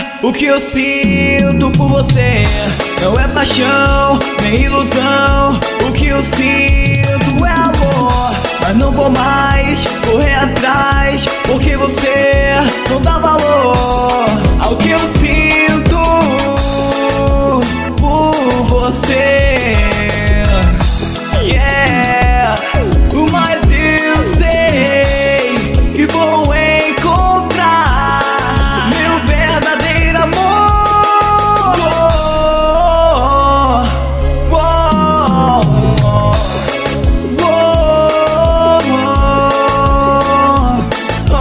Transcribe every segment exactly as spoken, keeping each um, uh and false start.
o que eu sinto por você. Não é paixão, nem ilusão. O que eu sinto é amor. Mas não vou mais correr atrás, porque você não dá valor ao que eu sinto por você. Yeah, mas eu sei que vou encontrar meu verdadeiro amor. Oh, oh, oh, oh,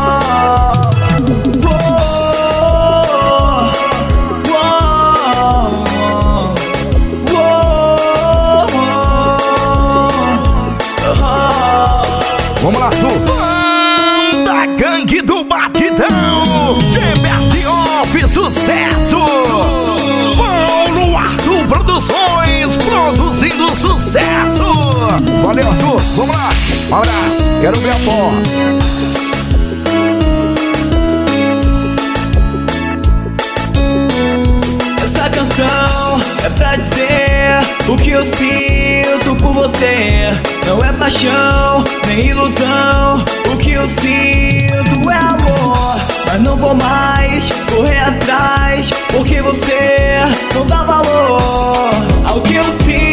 Vamos lá, tu! Da Gangue do Batidão! G B S Off, sucesso! Paulo Arthur Produções, produzindo sucesso! Valeu, Arthur! Vamos lá! Um abraço! Quero ver a porra! Essa canção é pra dizer o que eu sinto por você. Não é paixão, nem ilusão. O que eu sinto é amor. Mas não vou mais correr atrás, porque você não dá valor ao que eu sinto.